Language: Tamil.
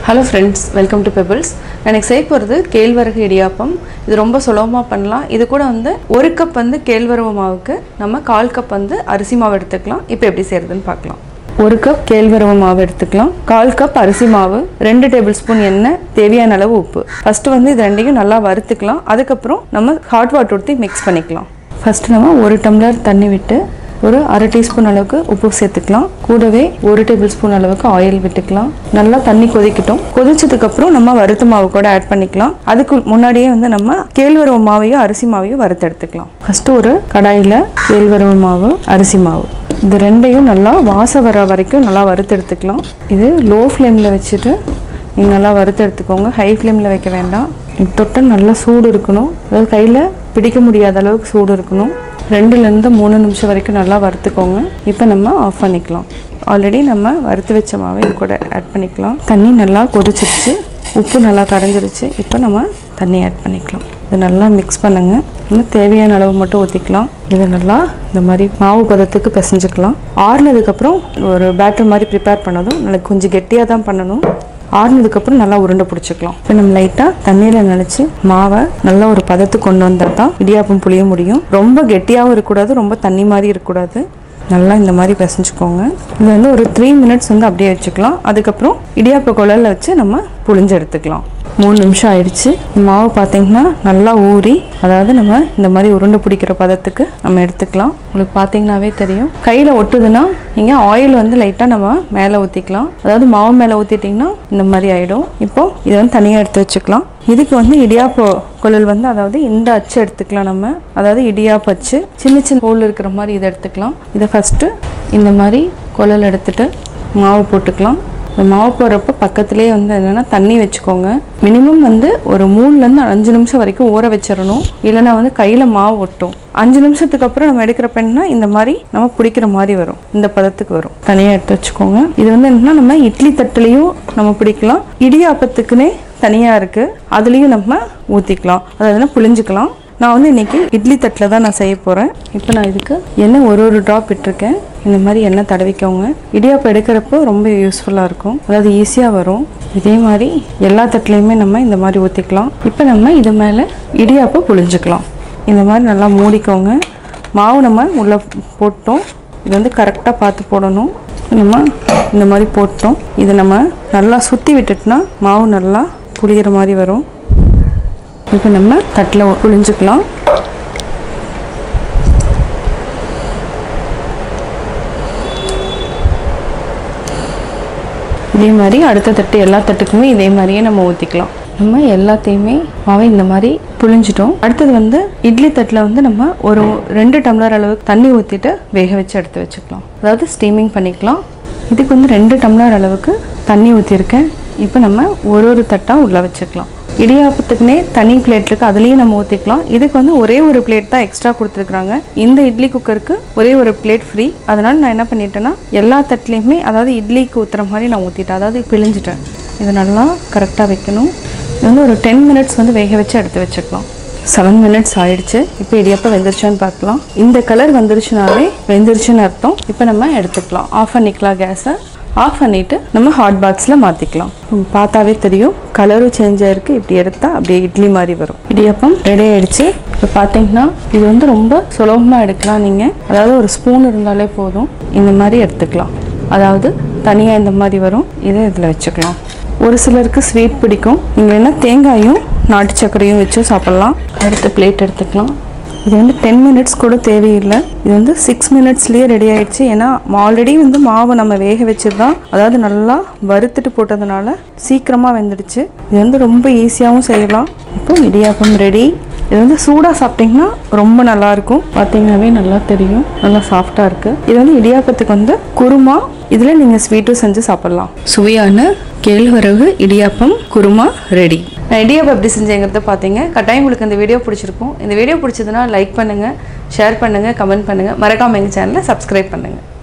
Hello friends, welcome to Pebbles. எனக்கு செய்ய போறது கேழ்வரகு இடியாப்பம். இது ரொம்ப சுலபமா பண்ணலாம். இது கூட வந்து 1 கப் வந்து கேழ்வரகு மாவுக்கு நம்ம 1/4 கப் வந்து அரிசி மாவு எடுத்துக்கலாம். இப்போ எப்படி செய்யறதுன்னு பார்க்கலாம். 1 கப் கேழ்வரகு மாவு எடுத்துக்கலாம். 1/4 கப் அரிசி மாவு, 2 டேபிள்ஸ்பூன் எண்ணெய், தேவையான அளவு உப்பு. ஃபர்ஸ்ட் வந்து இது ரெண்டையும் நல்லா வறுத்துக்கலாம். அதுக்கு அப்புறம் நம்ம ஹாட் வாட்டர் ஊத்தி மிக்ஸ் பண்ணிக்கலாம். ஃபர்ஸ்ட் நம்ம 1 டம்ளர் தண்ணி விட்டு ஒரு 1/2 டீஸ்பூன் அளவுக்கு உப்பு சேர்த்துக்கலாம். கூடவே 1 டேபிள்ஸ்பூன் அளவுக்கு ஆயில் விட்டுக்கலாம். நல்லா தண்ணி கொதிக்கட்டும். கொதிச்சதுக்கு அப்புறம் நம்ம வறுத்த மாவு கூட ஆட் பண்ணிக்கலாம். அதுக்கு முன்னாடியே வந்து நம்ம கேழ்வரகு மாவையும் அரிசி மாவையும் வறுத்து எடுத்துக்கலாம். ஃபர்ஸ்ட் ஒரு கடாயில கேழ்வரகு மாவு, அரிசி மாவு இது ரெண்டையும் நல்லா வாசம் வர வரைக்கும் நல்லா வறுத்து எடுத்துக்கலாம். இது லோ ஃப்ளேம்ல வச்சுட்டு நீங்க நல்லா வறுத்து எடுத்துக்கோங்க. ஹை ஃப்ளேம்ல வைக்க வேண்டாம். தொட்டு நல்லா சூடு இருக்கணும். அதாவது கையில பிடிக்க முடியாத அளவுக்கு சூடு இருக்கணும். 2லேருந்து 3 நிமிஷம் வரைக்கும் நல்லா வறுத்துக்கோங்க. இப்போ நம்ம ஆஃப் பண்ணிக்கலாம். ஆல்ரெடி நம்ம வறுத்து வச்ச மாவை இது கூட ஆட் பண்ணிக்கலாம். தண்ணி நல்லா கொதிச்சிருச்சு, உப்பு நல்லா கரைஞ்சிருச்சு. இப்போ நம்ம தண்ணி ஆட் பண்ணிக்கலாம். இது நல்லா மிக்ஸ் பண்ணுங்க. இன்னும் தேவையான அளவு மட்டும் ஊற்றிக்கலாம். இது நல்லா இந்த மாதிரி மாவு பதத்துக்கு பிசைஞ்சுக்கலாம். ஆறுனதுக்கப்புறம் ஒரு பேட்டர் மாதிரி ப்ரிப்பேர் பண்ணதும் நல்லா கொஞ்சம் கெட்டியாக தான் பண்ணணும். ஆறுனதுக்கப்புறம் நல்லா உருண்டை பிடிச்சிக்கலாம். இப்போ நம்ம லைட்டாக தண்ணியில் நினச்சி மாவை நல்லா ஒரு பதத்துக்கு கொண்டு வந்தால் தான் இடியாப்பம் புளிய முடியும். ரொம்ப கெட்டியாகவும் இருக்கக்கூடாது, ரொம்ப தண்ணி மாதிரி இருக்கக்கூடாது. நல்லா இந்த மாதிரி பிசைஞ்சுக்கோங்க. இது வந்து ஒரு 3 மினிட்ஸ் வந்து அப்படியே வச்சுக்கலாம். அதுக்கப்புறம் இடியாப்ப குழல்ல வச்சு நம்ம புளிஞ்சு எடுத்துக்கலாம். 3 நிமிஷம் ஆயிடுச்சு. மாவு பார்த்தீங்கன்னா நல்லா ஊறி, அதாவது நம்ம இந்த மாதிரி உருண்டை பிடிக்கிற பதத்துக்கு நம்ம எடுத்துக்கலாம். உங்களுக்கு பார்த்தீங்கன்னாவே தெரியும். கையில் ஒட்டுதுன்னா நீங்கள் ஆயில் வந்து லைட்டாக நம்ம மேலே ஊற்றிக்கலாம். அதாவது மாவு மேலே ஊற்றிட்டிங்கன்னா இந்த மாதிரி ஆகிடும். இப்போ இதை வந்து தனியாக எடுத்து வச்சுக்கலாம். இதுக்கு வந்து இடியாப்ப குழல் வந்து அதாவது இந்த அச்சு எடுத்துக்கலாம் நம்ம. அதாவது இடியாப்ப அச்சு சின்ன சின்ன ஹோல் இருக்கிற மாதிரி இதை எடுத்துக்கலாம். இதை ஃபஸ்ட்டு இந்த மாதிரி குழல் எடுத்துட்டு மாவு போட்டுக்கலாம். இந்த மாவு போடுறப்ப பக்கத்துலேயே வந்து என்னென்னா தண்ணி வச்சுக்கோங்க. மினிமம் வந்து ஒரு 3லேருந்து 5 நிமிஷம் வரைக்கும் ஊற வச்சிடணும். இல்லைன்னா வந்து கையில் மாவு ஒட்டும். 5 நிமிஷத்துக்கு அப்புறம் நம்ம எடுக்கிற பெண்ணா இந்த மாதிரி நம்ம பிடிக்கிற மாதிரி வரும். இந்த பதத்துக்கு வரும். தனியாக எடுத்து வச்சுக்கோங்க. இது வந்து என்னன்னா நம்ம இட்லி தட்டுலையும் நம்ம பிடிக்கலாம். இடியாப்பத்துக்குன்னே தனியாக இருக்குது, அதுலேயும் நம்ம ஊற்றிக்கலாம். அதாவது புளிஞ்சிக்கலாம். நான் வந்து இன்றைக்கி இட்லி தட்டில் தான் நான் செய்ய போகிறேன். இப்போ நான் இதுக்கு எண்ணெய் ஒரு ட்ராப் விட்டுருக்கேன். இந்த மாதிரி எண்ணெய் தடவிக்கோங்க. இடியாப்பம் எடுக்கிறப்போ ரொம்ப யூஸ்ஃபுல்லாக இருக்கும். அதாவது ஈஸியாக வரும். இதே மாதிரி எல்லா தட்டுலையுமே நம்ம இந்த மாதிரி ஊற்றிக்கலாம். இப்போ நம்ம இது மேலே இடியாப்பம் புளிஞ்சிக்கலாம். இந்த மாதிரி நல்லா மூடிக்கோங்க. மாவு நம்ம உள்ளே போட்டோம். இது வந்து கரெக்டாக பார்த்து போடணும். நம்ம இந்த மாதிரி போட்டோம். இதை நம்ம நல்லா சுற்றி விட்டுட்டுனா மாவு நல்லா புளிகிற மாதிரி வரும். இப்போ நம்ம தட்டில் புளிஞ்சிக்கலாம். இதே மாதிரி அடுத்த தட்டு எல்லா தட்டுக்குமே இதே மாதிரியே நம்ம ஊற்றிக்கலாம். நம்ம எல்லாத்தையுமே மாவை இந்த மாதிரி புளிஞ்சிட்டோம். அடுத்தது வந்து இட்லி தட்டில் வந்து நம்ம ஒரு 2 டம்ளர் அளவுக்கு தண்ணி ஊற்றிட்டு வேக வச்சு எடுத்து வச்சுக்கலாம். அதாவது ஸ்டீமிங் பண்ணிக்கலாம். இதுக்கு வந்து 2 டம்ளர் அளவுக்கு தண்ணி ஊற்றிருக்கேன். இப்போ நம்ம ஒரு தட்டாக உள்ளே வச்சுக்கலாம். இடியாப்பத்துக்குனே தனி பிளேட் இருக்குது, அதுலேயும் நம்ம ஊற்றிக்கலாம். இதுக்கு வந்து ஒரே ஒரு பிளேட் தான் எக்ஸ்ட்ரா கொடுத்துருக்குறாங்க. இந்த இட்லி குக்கருக்கு ஒரே ஒரு பிளேட் ஃப்ரீ. அதனால் நான் என்ன பண்ணிட்டேன்னா எல்லா தட்டுலேயுமே அதாவது இட்லிக்கு ஊற்றுற மாதிரி நான் ஊற்றிட்டேன். அதாவது பிழிஞ்சிட்டேன். இது நல்லா கரெக்டாக வைக்கணும். இது வந்து ஒரு 10 மினிட்ஸ் வந்து வேக வச்சு எடுத்து வச்சுக்கலாம். 7 மினிட்ஸ் ஆயிடுச்சு. இப்போ இடியாப்பம் வெந்துருச்சான்னு பார்க்கலாம். இந்த கலர் வந்துருச்சுனாலே வெந்துருச்சுன்னு அர்த்தம். இப்போ நம்ம எடுத்துக்கலாம். ஆஃப் பண்ணிக்கலாம். கேஸை ஆஃப் பண்ணிவிட்டு நம்ம ஹாட் பாக்ஸில் மாற்றிக்கலாம். பார்த்தாவே தெரியும் கலரும் சேஞ்ச் ஆகிருக்கு. இப்படி எடுத்தால் அப்படியே இட்லி மாதிரி வரும். இடியாப்பம் ரெடி ஆகிடுச்சு. இப்போ பார்த்தீங்கன்னா இது வந்து ரொம்ப சுலபமாக எடுக்கலாம். நீங்கள் அதாவது ஒரு ஸ்பூன் இருந்தாலே போதும். இந்த மாதிரி எடுத்துக்கலாம். அதாவது தனியாக இந்த மாதிரி வரும். இதை இதில் வச்சுக்கலாம். ஒரு சிலருக்கு ஸ்வீட் பிடிக்கும். நீங்கள் என்ன தேங்காயும் நாட்டு சர்க்கரையும் வச்சு சாப்பிட்லாம். அடுத்த பிளேட் எடுத்துக்கலாம். இது வந்து 10 மினிட்ஸ் கூட தேவையில்லை. இது வந்து 6 மினிட்ஸ்லேயே ரெடி ஆகிடுச்சு. ஏன்னா ஆல்ரெடி வந்து மாவை நம்ம வேக வச்சுருந்தோம். அதாவது நல்லா வறுத்துட்டு போட்டதுனால சீக்கிரமாக வெந்துடுச்சு. இது வந்து ரொம்ப ஈஸியாகவும் செய்யலாம். இப்போ இடியாப்பம் ரெடி. இது வந்து சூடாக சாப்பிட்டிங்கன்னா ரொம்ப நல்லாயிருக்கும். பார்த்தீங்கன்னாவே நல்லா தெரியும். நல்லா சாஃப்டாக இருக்குது. இது வந்து இடியாப்பத்துக்கு வந்து குருமா, இதில் நீங்கள் ஸ்வீட்டும் செஞ்சு சாப்பிட்லாம். சுவையான கேழ்வரகு இடியாப்பம் குருமா ரெடி. நான் இடியாப்பம் எப்படி செஞ்சேங்கிறத பார்த்தீங்க. கட்டாயம் உங்களுக்கு இந்த வீடியோ பிடிச்சிருக்கும். இந்த வீடியோ பிடிச்சதுன்னா லைக் பண்ணுங்கள், ஷேர் பண்ணுங்கள், கமெண்ட் பண்ணுங்கள். மறக்காமல் எங்கள் சேனலை சப்ஸ்கிரைப் பண்ணுங்கள்.